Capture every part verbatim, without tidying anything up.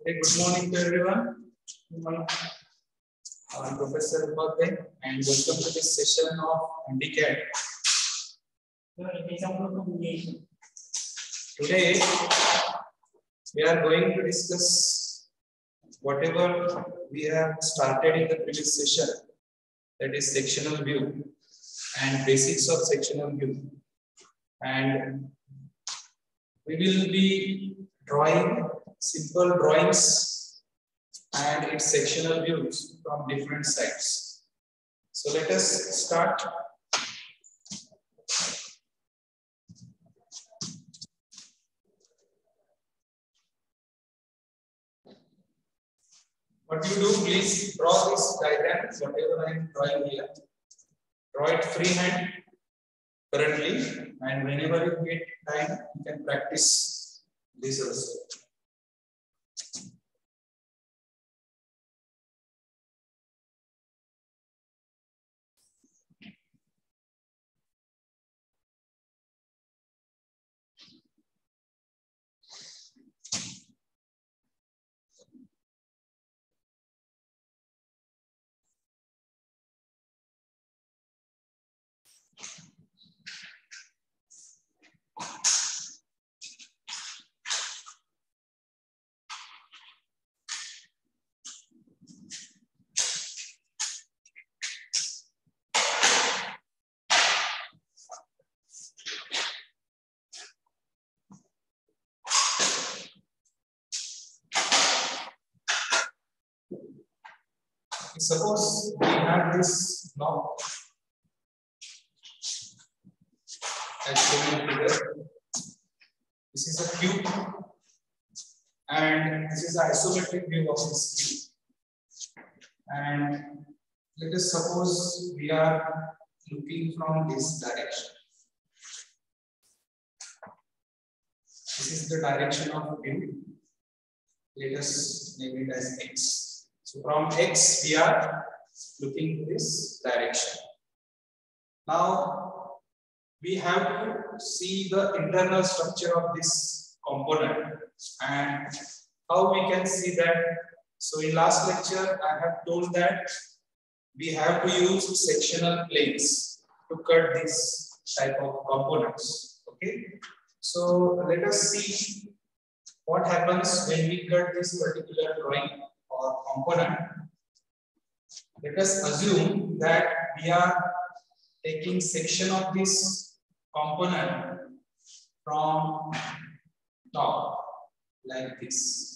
Very good morning to everyone. Good morning. I'm Professor Upadhyay and welcome to this session of Handicap. Today we are going to discuss whatever we have started in the previous session, that is sectional view and basics of sectional view, and we will be drawing simple drawings and its sectional views from different sides. So let us start. What you do, please draw this diagram, whatever I am drawing here. Draw it freehand currently, and whenever you get time, you can practice this also. Suppose we have this block as shown here. This is a cube, and this is the isometric view of this cube. And let us suppose we are looking from this direction. This is the direction of view. Let us name it as X. So from X, we are looking to this direction. Now, we have to see the internal structure of this component and how we can see that. So in last lecture, I have told that we have to use sectional planes to cut this type of components. Okay. So let us see what happens when we cut this particular drawing or component. Let us assume that we are taking section of this component from top like this.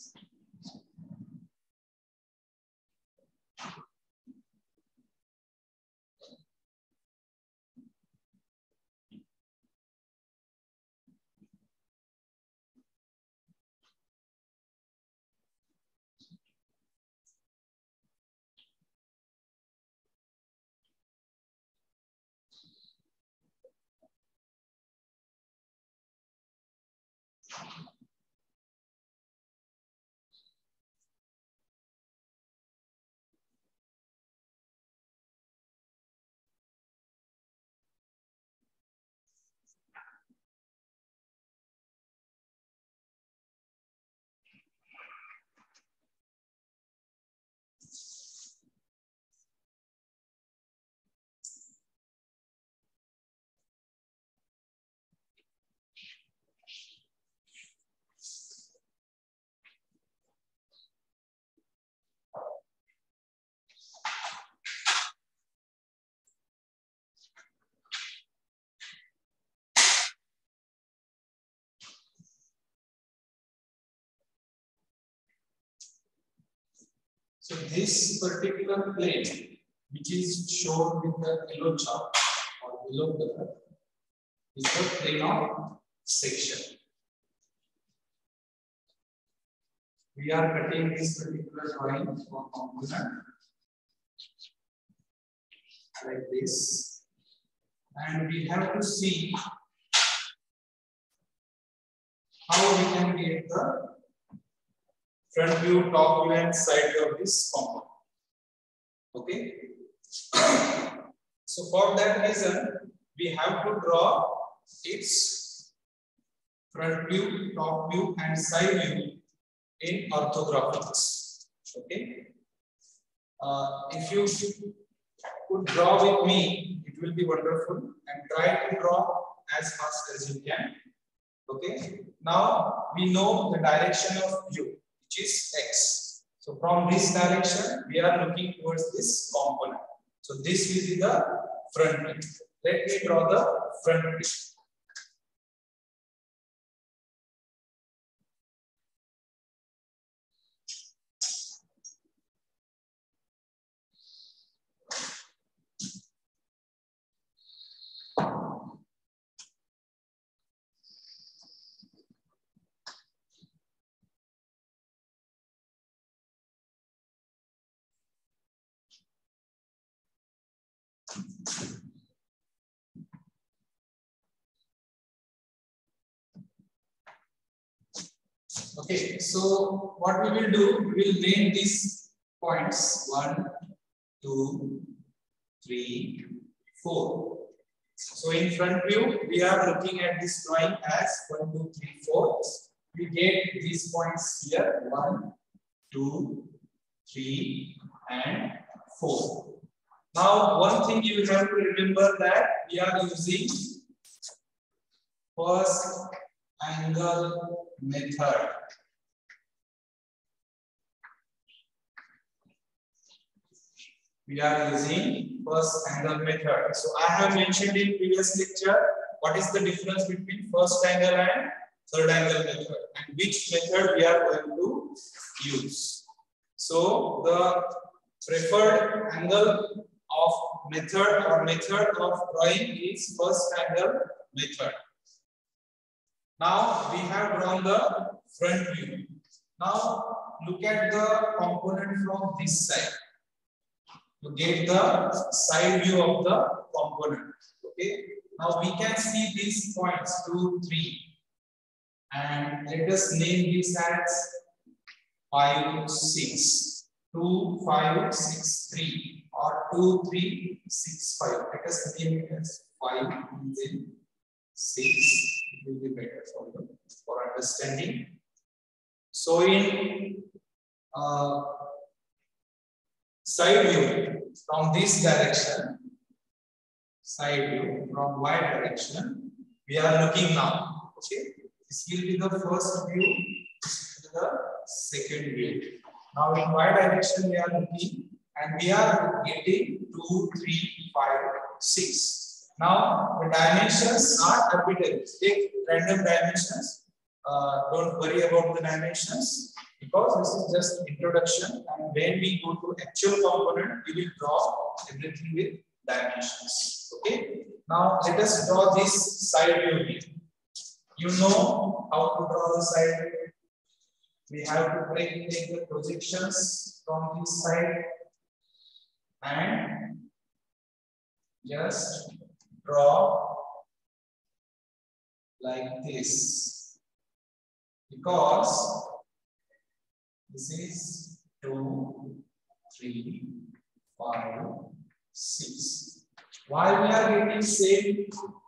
So this particular plane, which is shown with the yellow chalk or yellow color, is the plane of section. We are cutting this particular drawing for component like this, and we have to see how we can get the front view, top view, and side view of this component. Okay. So for that reason, we have to draw its front view, top view, and side view in orthographics. Okay. Uh, if you could draw with me, it will be wonderful, and try to draw as fast as you can. Okay. Now we know the direction of U, which is X. So from this direction, we are looking towards this component. So this will be the front view. Let me draw the front view. Okay, so what we will do, we will name these points one, two, three, four. So in front view, we are looking at this drawing as one, two, three, four. We get these points here one, two, three, and four. Now, one thing you have to remember that we are using first angle method. We are using first angle method. So I have mentioned in previous lecture what is the difference between first angle and third angle method, and which method we are going to use. So the preferred angle of method or method of drawing is first angle method. Now we have drawn the front view. Now look at the component from this side. To get the side view of the component. Okay. Now we can see these points two, three, and let us name this as five, six, two, five, six, three, or two, three, six, five. Let us name it as five and then six. It will be better for you for understanding. So in uh, side view from this direction, side view from Y direction, we are looking now. Okay, this will be the first view, this will be the second view. Now in Y direction we are looking, and we are getting two, three, five, six. Now the dimensions are arbitrary. Take random dimensions. Uh, don't worry about the dimensions, because this is just introduction, and when we go to actual component, we will draw everything with dimensions. Okay. Now let us draw this side view here. You know how to draw the side view. We have to take, take the projections from this side and just draw like this. Because this is two, three, five, six. Why we are getting same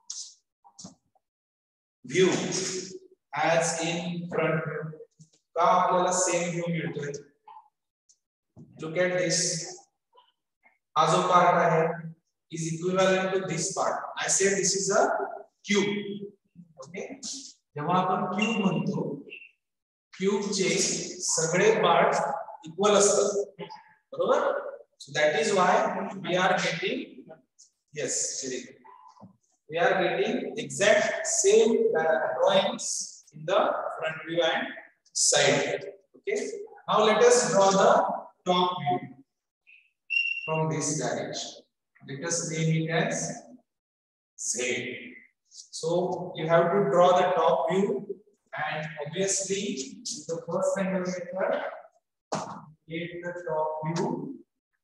view as in front view? का आपल्याला same view मिळतोय. Look at this. हा जो part आहे is equivalent to this part. I said this is a cube. Okay. जेव्हा आपण cube म्हणतो, क्यूबचे सगळे पार्ट इक्वल असतात, बरोबर? So that is why we are getting, yes, we are getting exact same drawings in the front view and side view. Okay. Now let us draw the top view from this direction. Let us name it as Z. So you have to draw the top view, and obviously with the first angle method, get the top view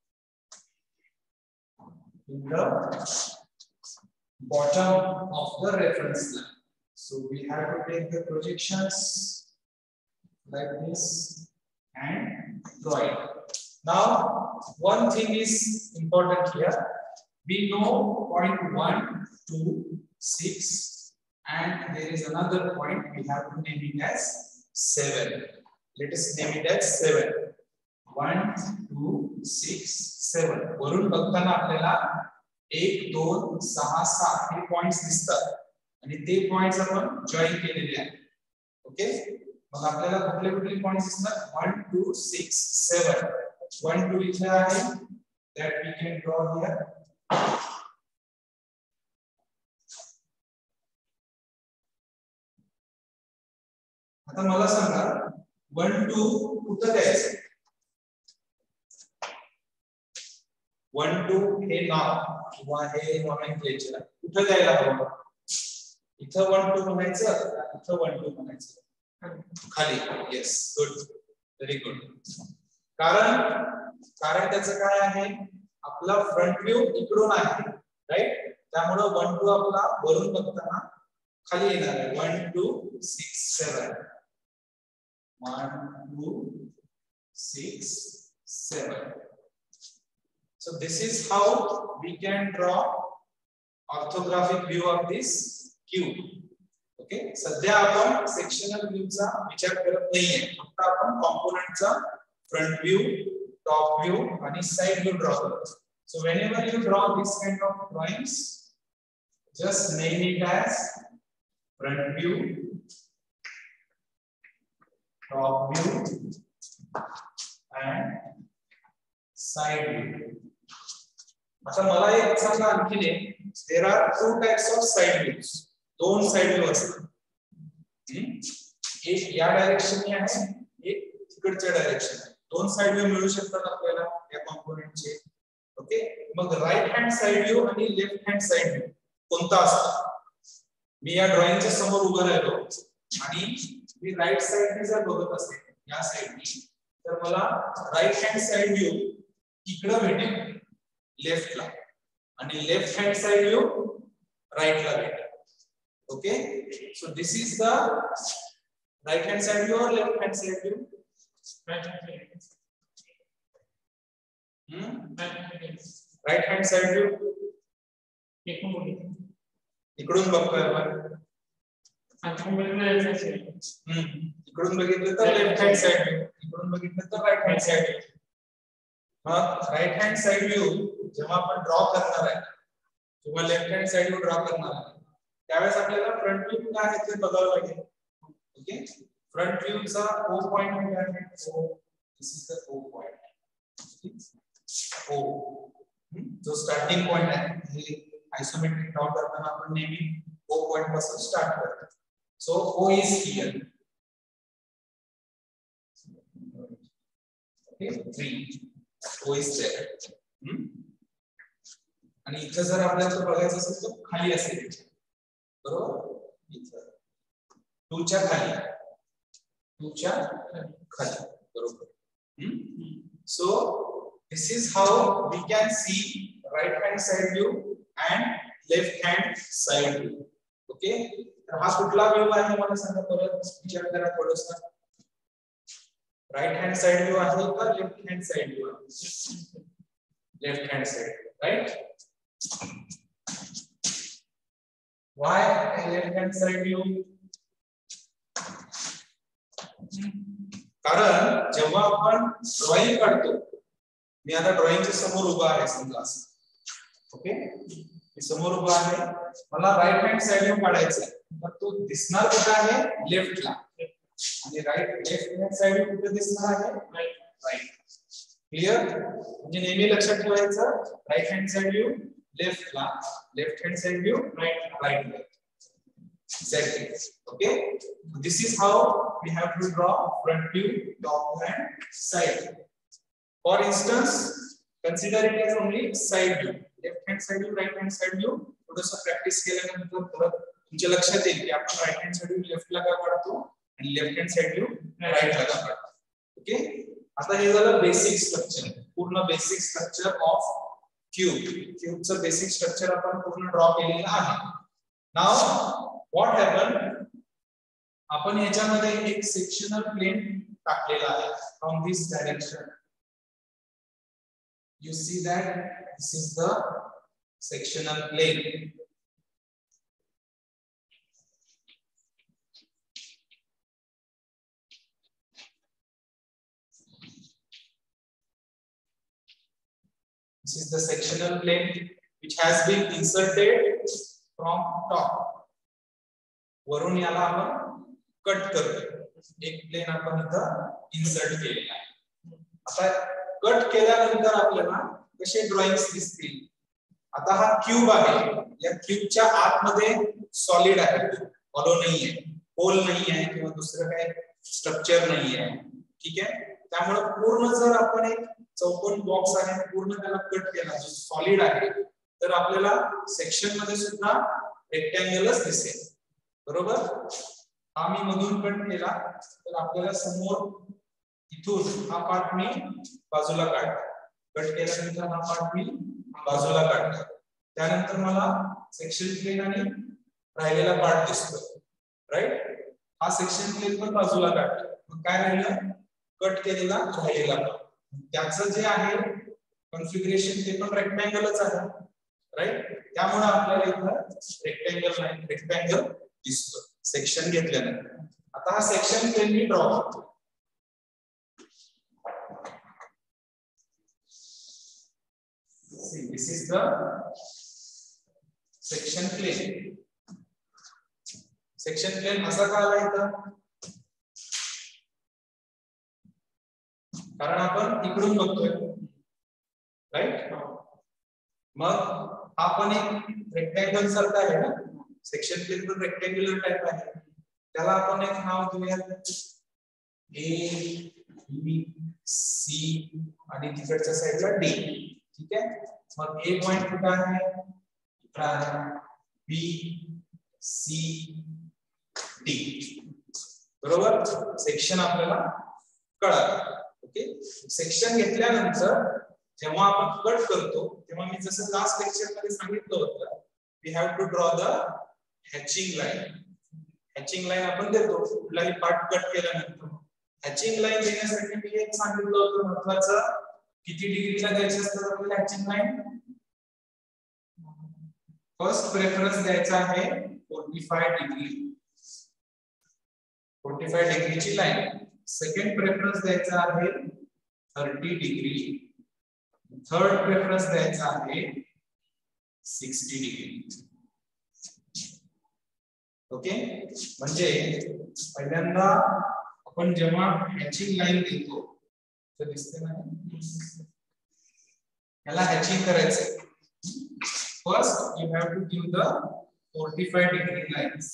in the bottom of the reference line. So we have to take the projections like this and draw it. Now one thing is important here. We know point one, two, six, and there is another point we have to name it as seven. Let us name it as seven. one two six seven. वरून बघताना आपल्याला एक दोन सहा सात हे points दिसतात आणि ते पॉइंट्स आपण जॉइन केलेले आहेत. ओके, मग आपल्याला कुठले कुठले पॉइंट्स दिसतात? one two six seven. one two इथे आहे, that we can draw here. आता मला सांगा one two कुठे द्यायचं? one two हे नाव किंवा हे नॉमेनक्लेचर कुठे द्यायला हवं? इथं one two म्हणायचं, इथं one two म्हणायचं, खाली. Yes, good, very good. कारण कारण त्याचं काय आहे? आपला फ्रंट व्ह्यू इकडून आहे, राईट? त्यामुळे one two आपला वरून बघताना खाली येणार आहे. one two six seven. one two six seven. So this is how we can draw orthographic view of this cube. Okay, सध्या आपण सेक्शनल व्ह्यू चा विचार करत नाहीये, फक्त आपण कॉम्पोनंट चा फ्रंट व्ह्यू, टॉप व्ह्यू आणि साइड व्ह्यू ड्रॉ करतो. So whenever you draw this kind of drawings, just name it as front view, top view and side view. आता मला एक सांगा आणखीन एक, there are two types of side views. दोन side view असतात. एक या डायरेक्शनने आहे, एक तिकडच्या डायरेक्शन आहे. दोन साइड व्ह्यू मिळू शकतात आपल्याला या कॉम्पोनंटचे. ओके, मग राइट हँड साइड व्ह्यू आणि लेफ्ट हँड साइड व्ह्यू कोणता असतो? मी या ड्रॉइंगच्या समोर उभा राहिलो आणि मी राइट साइडने जर बघत असेल या साइडनी, तर मला राइट हँड साइड व्ह्यू इकडे भेटेल लेफ्टला आणि लेफ्ट हँड साइड व्ह्यू राइटला भेटेल. Okay, so this is the right hand side view और left hand side view? Right hand side right hand side view इकडून बघतोय आपण. इकडून बघितलं तर लेफ्ट हँड साइड व्ह्यू, इकडून बघितलं तर राइट हँड साइड व्ह्यू. मग राइट हँड साइड व्ह्यू जेव्हा आपण ड्रॉ करणार आहे किंवा left hand side view draw करणार आहे, त्यावेळेस आपल्याला फ्रंट व्ह्यू काय आहे ते बघावं लागेल. ओके, फ्रंट व्ह्यू चा ओ पॉइंट काय आहे? O, this is the O point. O जो स्टार्टिंग पॉइंट आहे, हे आयसोमेट्रिक ड्रॉ करताना आपण नेहमी ओ पॉइंट पासून स्टार्ट करतो. So O is here. Okay, three. O is there. आणि इथं जर आपल्याला बघायचं असेल तर खाली असेल, बरोबर? इथं two च्या खाली, two च्या खाली, बरोबर? So this is how we can see right hand side view and left hand side view. Okay, तर हा कुठला व्ह्यू आहे मला सांगा, परत विचार करा थोडंसं. राइट हैंड साइड व्यू आहे का left hand side view? Left hand side, right? Why left hand side view? कारण जेव्हा आपण ड्रॉइंग काढतो, मी आता ड्रॉइंगच्या समोर उभा आहे समजा, ओके, मी समोर उभा आहे, मला राइट हैंड साइड व्यू काढायचा आहे, तर तो दिसणार कुठे आहे? लेफ्टला. आणि राइट लेफ्ट हँड साइड कुठे दिसणार आहे? राइट. Right, clear? म्हणजे नेहमी लक्षात ठेवायचं, राइट हँड साइड व्ह्यू लेफ्टला, left hand side view right राइटला. Exactly. Okay, this is how we have to draw front view, top and side. For instance, consider it as only side view. Left hand side view, right hand side view. थोडंसं practice केल्यानंतर परत तुमच्या लक्षात येईल की आपण right hand side view लेफ्टला का काढतो आणि लेफ्ट हँड साइड व्ह्यू राइटला का काढतो. ओके, आता हे झालं बेसिक स्ट्रक्चर, पूर्ण बेसिक स्ट्रक्चर ऑफ क्यूब. क्यूबचं बेसिक स्ट्रक्चर आपण पूर्ण ड्रॉ केलेलं आहे. नाउ व्हॉट हॅपन, आपण याच्यामध्ये एक सेक्शनल प्लेन टाकलेला आहे from this direction. You see that this is the sectional plane. This is the sectional plane which has been inserted from top. वरून याला आपण कट करतोय. एक प्लेन आपण इथं इन्सर्ट केलेला आहे. आता कट केल्यानंतर आपल्याला कसे ड्रॉइंग्स दिसतील. आता हा क्यूब आहे. या क्यूबच्या आतमध्ये सॉलिड आहे. हॉलो नाहीये, होल नाहीये किंवा दुसरं काही स्ट्रक्चर नाहीये. ठीक आहे. त्यामुळे पूर्ण जर आपण एक चौकोन बॉक्स आहे पूर्ण त्याला कट केला जो सॉलिड आहे तर आपल्याला सेक्शन मध्ये सुद्धा रेक्टँगलच दिसेल. बरोबर. हा मी मधून कट केला तर आपल्याला समोर इथून हा पार्ट मी बाजूला काढतो. कट केल्यानंतर हा पार्ट मी बाजूला काढतो. त्यानंतर मला सेक्शन प्लेन आणि राहिलेला पार्ट दिसतो. राईट. हा सेक्शन प्लेन पण बाजूला काढतो. मग काय राहिलं. कट केलेला राहिलेला पार्ट. त्याचं जे आहे कॉन्फिगरेशन ते पण रेक्टँगलच आहे. राईट. त्यामुळे आपल्याला इथं रेक्टँगल नाही रेक्टँगल दिसतो सेक्शन घेतल्यानंतर. आता हा सेक्शन प्लेन मी ड्रॉ करतो. See, this is the section plane. Section plane असा का आला इथं. कारण आपण इकडून बघतोय. राईट. मग हा पण एक रेक्टँगल सारखा आहे ना. सेक्शन प्लेन पण रेक्टँग्युलर टाइप आहे. त्याला आपण एक नाव देऊया ए बी सी आणि तिकडच्या साईडला डी. ठीक आहे. मग ए पॉइंट कुठे आहे. B C D. बरोबर. सेक्शन आपल्याला कळालं. ओके. सेक्शन घेतल्यानंतर जेव्हा आपण कट करतो तेव्हा मी जसं लास्ट लेक्चर मध्ये सांगितलं होतं we have to draw the hatching line. Hatching line आपण देतो कुठलाही पार्ट कट केल्यानंतर. हॅचिंग लाईन देण्यासाठी मी एक सांगितलं होतं महत्त्वाचं. किती डिग्रीला द्यायची असतात आपल्याला हॅचिंग लाईन. फर्स्ट प्रेफरन्स द्यायचा आहे पंचेचाळीस डिग्री. पंचेचाळीस डिग्रीची लाईन. सेकंड प्रेफरन्स द्यायचा आहे तीस डिग्री. थर्ड प्रेफरन्स द्यायचा आहे साठ डिग्री. ओके. म्हणजे पहिल्यांदा आपण जेव्हा हॅचिंग लाईन देतो तर दिसते ना याला हॅचिंग करायचं. First you have to give the पंचेचाळीस डिग्री लाईन्स.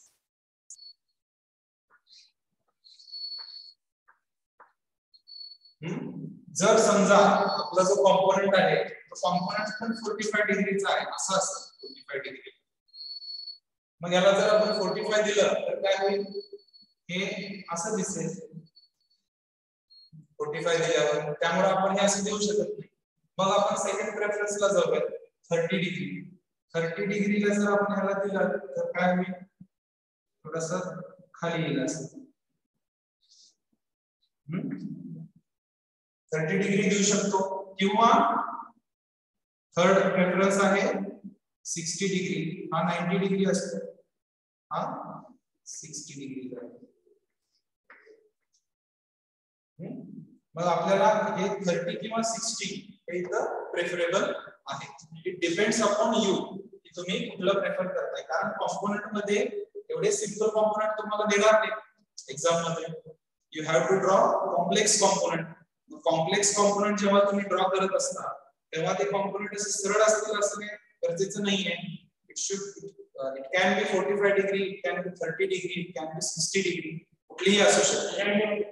जर समजा आपला जो कॉम्पोनंट आहे तो कॉम्पोनंट पण पंचेचाळीस डिग्रीचा आहे असं असतं पंचेचाळीस डिग्री. मग याला जर आपण पंचेचाळीस दिलं तर काय होईल. हे असं दिसेल पंचेचाळीस दिल्यावर. त्यामुळे आपण हे असं देऊ शकत नाही. मग आपण सेकंड प्रेफरन्सला जाऊया तीस डिग्री. तीस डिग्रीला जर आपण ह्याला दिलं तर काय होईल. थोडासा खाली येईल असं. तीस डिग्री देऊ शकतो किंवा थर्ड प्रेफरन्स आहे साठ डिग्री. हा नव्वद डिग्री असतो. हा साठ डिग्री. मग आपल्याला हे तीस किंवा साठ हे इथं प्रेफरेबल आहे. इट डिपेंड्स अपॉन यू की तुम्ही कुठलं प्रेफर करताय. कारण कॉम्पोनंट मध्ये एवढे सिंपल कॉम्पोनंट तुम्हाला देणार नाही एक्झाम मध्ये. You have to draw complex component. Complex component जेव्हा तुम्ही ड्रॉ करत असता तेव्हा ते कॉम्पोनंट असे सरळ असतील असं काही गरजेचं नाहीये. It should it can be पंचेचाळीस डिग्री, इट कॅन बी तीस डिग्री, इट कॅन बी साठ डिग्री. कुठलीही असू शकते.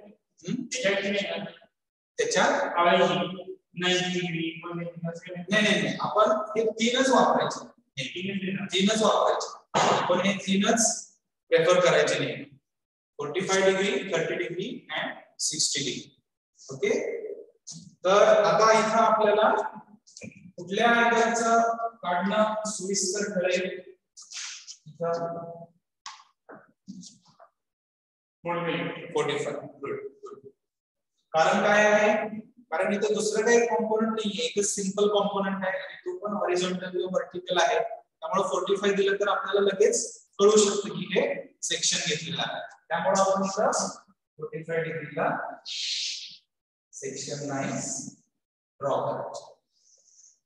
त्याच्यात नाही नाही नाही आपण हे तीनच वापरायचे. तीनच वापरायचे. आपण हे तीनच प्रेफर करायचे नाही. पंचेचाळीस डिग्री, तीस डिग्री अँड साठ डिग्री. ओके. तर आता इथं आपल्याला कुठल्या अँगलचं काढणं सोयीस्कर ठरेल. पंचेचाळीस. कारण काय आहे. कारण इथं दुसरं काही कॉम्पोनंट नाहीये. एकच सिंपल कॉम्पोनंट आहे आणि तो पण हॉरिझॉन्टल किंवा व्हर्टिकल आहे. त्यामुळे पंचेचाळीस दिलं तर आपल्याला लगेच कळू शकतं की हे सेक्शन घेतलेलं आहे. त्यामुळे आपण इथं पंचेचाळीस डिग्रीला सेक्शन लाईन्स ड्रॉ करायचे.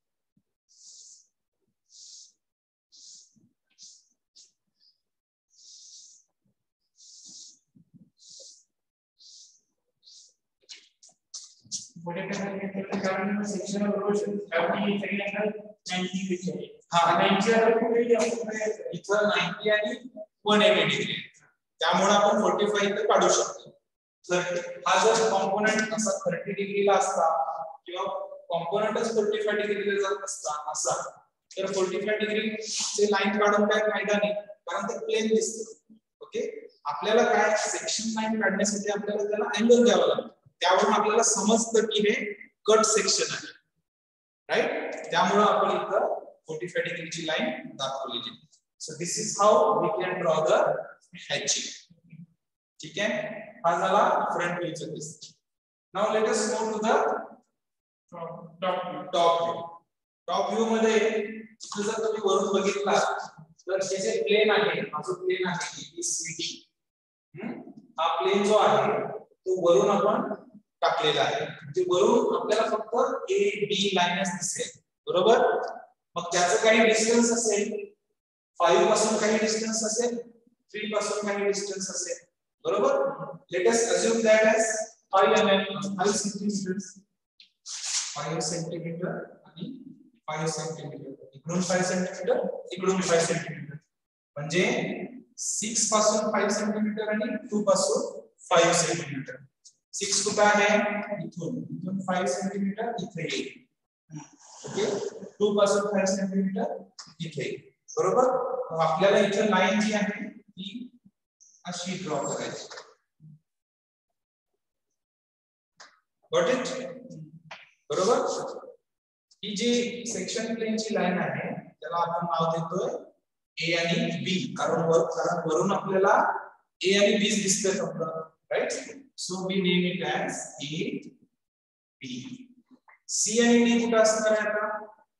सेक्शन ऑफ रोशन अभी सही एंगल ninety डिग्री आहे. हां ninety ला कुठे इथं ninety आणि one eighty डिग्री त्यामुळे आपण forty-five इथे काढू शकतो. तर हा जर कॉम्पोनंट असा thirty डिग्रीला असता किंवा कॉम्पोनंटच forty-five डिग्रीला जात असता असा तर forty-five डिग्री चे लाईन काढून काय फायदा नाही कारण ते प्लेन दिसतं. ओके आपल्याला काय सेक्शन लाईन काढण्यासाठी आपल्याला त्याला अँगल द्यावा लागतो त्यावरून आपल्याला समजतं की हे कट सेक्शन आहे राइट त्यामुळे आपण इथं forty-five डिग्रीची लाईन दाखवलेली आहे. So this is how we can draw the hatching. ठीक आहे हा झाला फ्रंट व्ह्यूचा केस. Now let us move to the top top view. Top view मध्ये इथे जर तुम्ही वरून बघितला तर हे जे प्लेन आहे हा जो प्लेन आहे A B C D हा प्लेन जो आहे तो वरून आपण टाकलेला आहे म्हणजे वरून आपल्याला फक्त A B लाईनच दिसेल बरोबर. मग त्याचं काही डिस्टन्स असेल five पासून काही डिस्टन्स असेल three पासून काही डिस्टन्स असेल बरोबर. Let us assume that edge five mm five centimeter five centimeter आणि five सेंटीमीटर इकडून five सेंटीमीटर इकडून five सेंटीमीटर म्हणजे six पासून five सेंटीमीटर आणि two पासून five सेंटीमीटर. six कुठे आहे इथून इथून five सेंटीमीटर इथे येईल ओके two पासून five सेंटीमीटर इथे बरोबर. मग आपल्याला इथे लाईन जी आहे ती अशी ड्रॉ करायची. गॉट इट बरोबर. ही जी सेक्शन प्लेनची लाईन आहे त्याला आपण नाव देतोय A आणि B कारण वर कारण वरून आपल्याला A आणि B दिसतंय फक्त right. So we name it as A B. C आणि D कुठे असणार आहे आता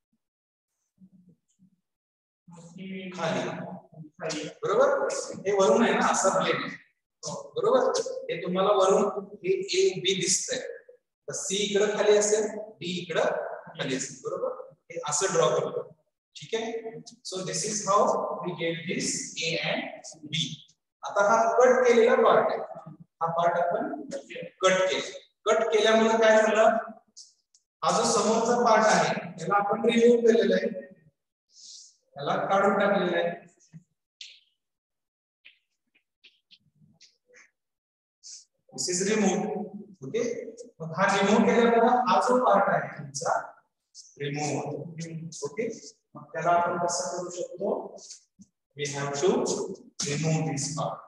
खाली बरोबर. हे वरून आहे ना असं प्लेन आहे बरोबर. हे तुम्हाला वरून हे A B दिसतंय तर C इकडे खाली असेल D इकडे खाली असेल बरोबर. हे असं ड्रॉ करतो ठीक आहे. So this is how we get this A and B. आता हा कट केलेला पार्ट आहे हा पार्ट आपण कट केला. कट केल्यामुळे काय झालं हा जो समोरचा पार्ट आहे त्याला आपण रिमूव्ह केलेला आहे त्याला काढून टाकलेला आहे. This is remove okay. मग हा रिमूव्ह केल्यामुळे हा जो पार्ट आहे तुमचा रिमूव्ह ओके. मग त्याला आपण कसं करू शकतो we have to remove this part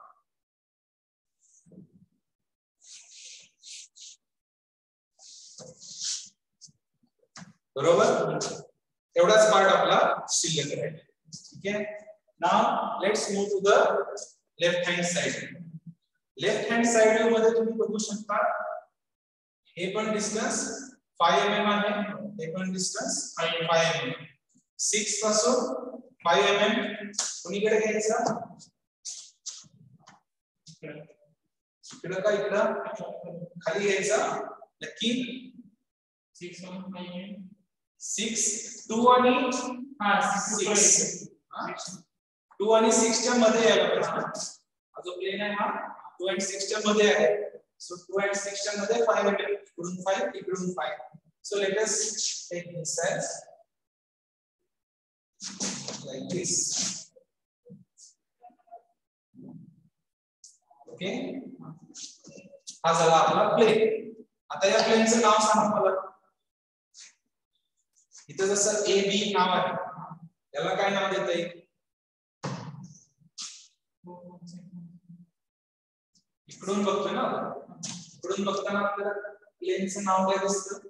बरोबर. एवढाच पार्ट आपला शिल्लक राहील ठीक आहे. Now let's move to the left hand side. Left hand side view मध्ये तुम्ही बघू शकता हे पण डिस्टन्स five millimeter आहे हे पण डिस्टन्स five millimeter. six पासून five millimeter कुणीकडे घ्यायचा इकडे का इकडे खाली घ्यायचा नक्की six six two आणि हा six two आणि six च्या मध्ये यायला पाहिजे. हा जो प्लेन आहे हा two and six च्या मध्ये आहे. सो two and six च्या मध्ये five आहे इकडून five इकडून five. So let us take this as like this. Okay. हा झाला आपला प्लेन. आता या प्लेनचं नाव सांगा मला. इथे जसं A B नाव आहे त्याला काय नाव देता येईल इकडून बघतोय ना इकडून बघताना आपल्याला प्लेनचं नाव काय दिसतं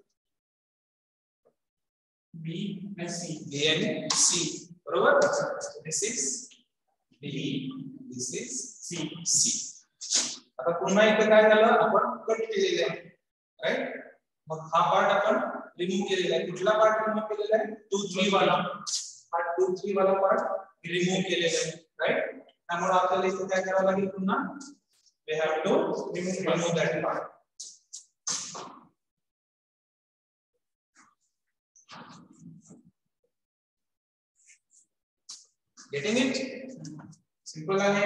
B and C. B and C बरोबर. This is B this is C C. आता पुन्हा इथे काय झालं आपण कट केलेले आहे राइट. मग हा पार्ट आपण रिमूव्ह केलेला आहे. कुठला पार्ट रिमूव्ह केलेला आहे two three वाला हा two three वाला पार्ट रिमूव्ह केलेला आहे राइट. त्यामुळे आपल्याला इथे काय करावं लागेल पुन्हा we have to remove, remove that part. Getting it? Simple आहे.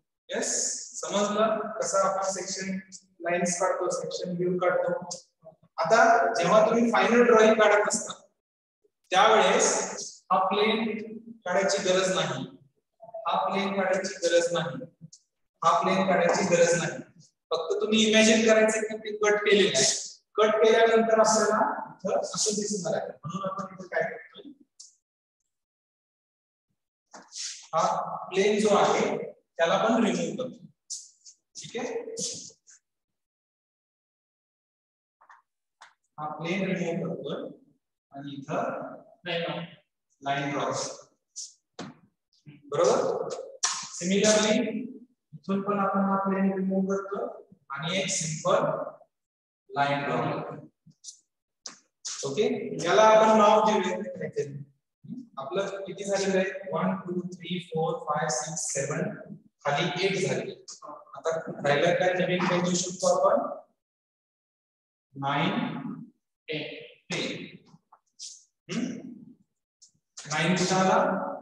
Yes समजलं कसं आपण सेक्शन लाइन्स काढतो सेक्शन व्ह्यू काढतो आता जेव्हा तुम्ही फायनल ड्रॉइंग काढत असता त्यावेळेस हा प्लेन काढायची गरज नाही, हा प्लेन काढायची गरज नाही, हा प्लेन काढायची गरज नाही. फक्त तुम्ही इमॅजिन करायचं की ते कट केलेलं आहे. कट केल्यानंतर आपल्याला इथं असं दिसणार आहे. म्हणून आपण इथे काय करतोय, हा प्लेन जो आहे त्याला पण रिमूव्ह करतो. ठीक आहे, हा प्लेन रिमूव्ह करतोय आणि इथं लाईन ड्रॉ करतो. बरोबर. सिमिलरली इथून पण आपण हा प्लेन रिमूव्ह करतो आणि एक सिंपल लाईन ड्रॉ करतो. ओके, याला आपण नाव देऊया. आपलं किती झालेलं आहे, one two three four five six seven, खाली एट झाले. आता राहिलं काय, नवीन काय देऊ शकतो आपण, नाइन टेन. नाइन कुठं आला,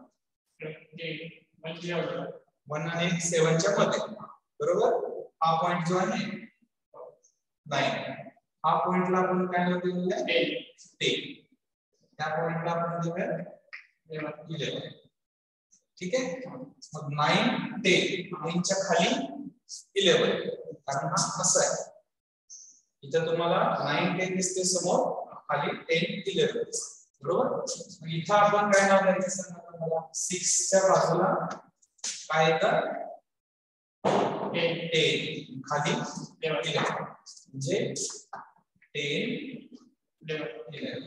वन आणि सेवनच्या मध्ये. बरोबर. हा पॉइंट जो आहे नाइन, हा पॉइंटला आपण काय नाव दिलेलं आहे, टेन. त्या पॉइंटला आपण देऊया इलेवन. ठीक आहे, मग नाइन टेन, नाइनच्या खाली इलेवन, कारण हा असा आहे. इथं तुम्हाला नाइन टेन दिसते समोर, खाली टेन इलेवन. बरोबर. मग इथं आपण काय नाव द्यायचं सांगा तुम्हाला, सिक्स च्या बाजूला काय येतं, टेन, खाली इलेवन, म्हणजे टेन इलेवन.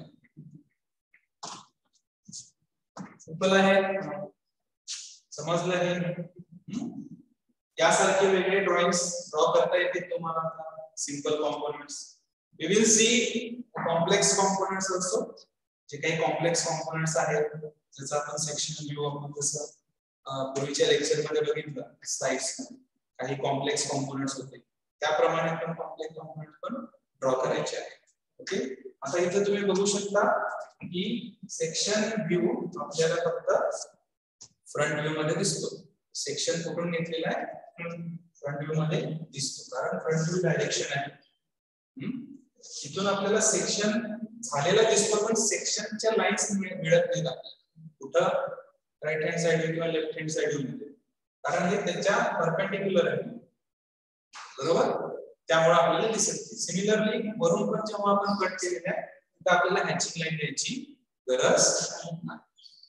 सिंपल आहे, समजलं आहे. यासारखे वेगळे ड्रॉइंग्स ड्रॉ करता येते तुम्हाला. Simple components, we will see complex components also. जे काही कॉम्प्लेक्स कॉम्पोनेंट्स आहेत त्याचा आपण सेक्शनल व्ह्यू आपण जसं पूर्वीच्या लेक्चर मध्ये बघितलं स्लाइड्स, काही कॉम्प्लेक्स कॉम्पोनेंट्स होते त्याप्रमाणे आपण कॉम्प्लेक्स कॉम्पोनेंट पण ड्रॉ करायचे आहे. ओके, आता इथे तुम्ही बघू शकता की सेक्शन व्ह्यू आपल्याला फक्त फ्रंट व्ह्यू मध्ये दिसतो. सेक्शन कुठून घेतलेला आहे, फ्रंट व्ह्यू मध्ये दिसतो, कारण फ्रंट व्ह्यू डायरेक्शन आहे. इथून आपल्याला सेक्शन झालेला दिसतो, पण सेक्शनच्या लाईन्स मिळत नाहीत आपल्याला कुठं, राईट हँड साइड किंवा लेफ्ट हँड साइड मध्ये, कारण हे त्याच्या परपेंडिक्युलर आहे. बरोबर, त्यामुळे आपल्याला दिसत नाही. सिमिलरली वरून पण जेव्हा आपण कट केलेला आहे तर आपल्याला हॅचिंग लाईन द्यायची गरज नाही.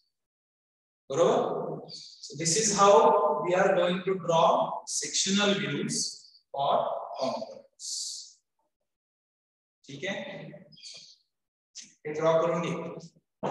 बरोबर. So this is how we are going to draw sectional views for components. ठीक आहे, हे ड्रॉ करून घे.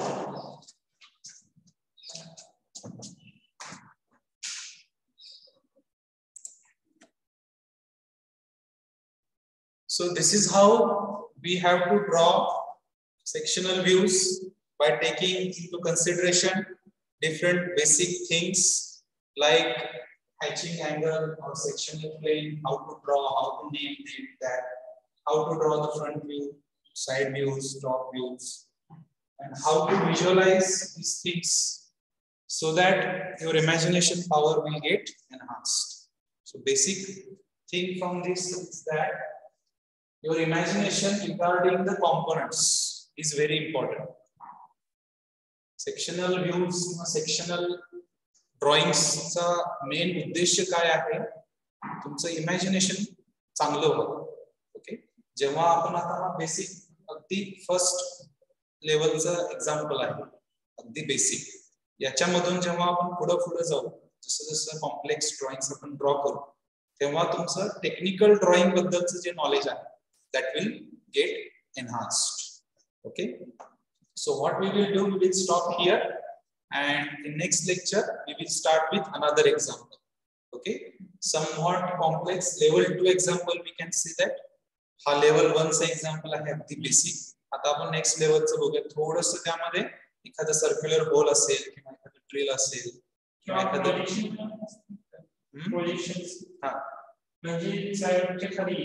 So this is how we have to draw sectional views by taking into consideration different basic things like hatching angle or sectional plane, how to draw, how to name that, how to draw the front view, side views, top views, and how to visualize these things so that your imagination power will get enhanced. So basic thing from this is that your imagination regarding the components is very important. Sectional views, sectional drawings चा main उद्देश काय आहे, तुमचं imagination चांगलं व्हावं. Okay, जेव्हा आपण आता हा बेसिक अगदी फर्स्ट लेवलचं एक्झाम्पल आहे, अगदी बेसिक, याच्यामधून जेव्हा आपण पुढे पुढे जाऊ, जसं जसं कॉम्प्लेक्स ड्रॉइंग्स आपण ड्रॉ करू, तेव्हा तुमचं टेक्निकल ड्रॉइंग बद्दलचं जे नॉलेज आहे that will get enhanced. Okay, so what we will do, we will stop here, and in next lecture we will start with another example. Okay, somewhat complex level two example we can see that. हा level one चा example आहे अगदी basic. आता आपण next level चं बघूया. थोडंसं त्यामध्ये एखादा circular hole असेल किंवा एखादा drill असेल किंवा एखादा प्रोजेक्शन्स, हा म्हणजे साइडच्या खाली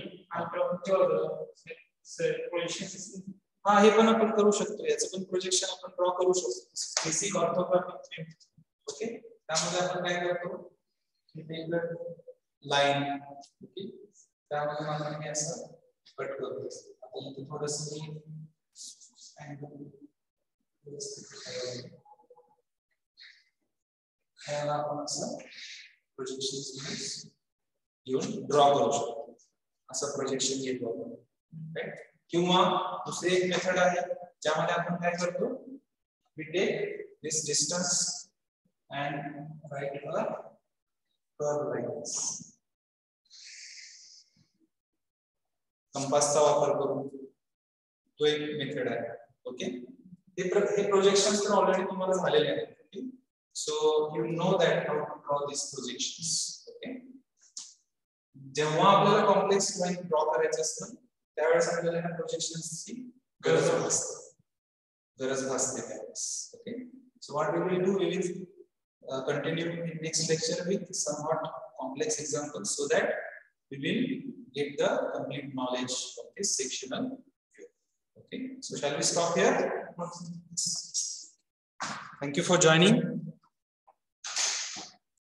हा हे पण आपण करू शकतो. याचं पण प्रोजेक्शन आपण ड्रॉ करू शकतो. Basic orthographic. ओके, त्यामध्ये आपण काय करतो, लाईन, ओके, त्यामध्ये आपण हे असं कट करतो. इथे थोडंसं मी अँगल ह्याला आपण असं प्रोजेक्शन घेऊन ड्रॉ करू शकतो. असं प्रोजेक्शन घेतो आपण, राईट. किंवा दुसरी एक मेथड आहे ज्यामध्ये आपण काय करतो, we take this distance and write a curve like this. कंपासचा वापर करून तो एक मेथड आहे. ओके, हे हे प्रोजेक्शन्स तर ऑलरेडी तुम्हाला झालेले आहेत. Okay, so you know that how to draw this projections. Okay, जेव्हा आपल्याला कॉम्प्लेक्स लाईन ड्रॉ करायचं असतं त्यावेळेस आपल्याला ह्या प्रोजेक्शन्सची गरज असते गरज भासते त्यावेळेस. Okay, so what we will do, we will uh, continue in next lecture with somewhat complex examples so that we will get the complete knowledge of this sectional view. Okay, so shall we stop here? Thank you for joining.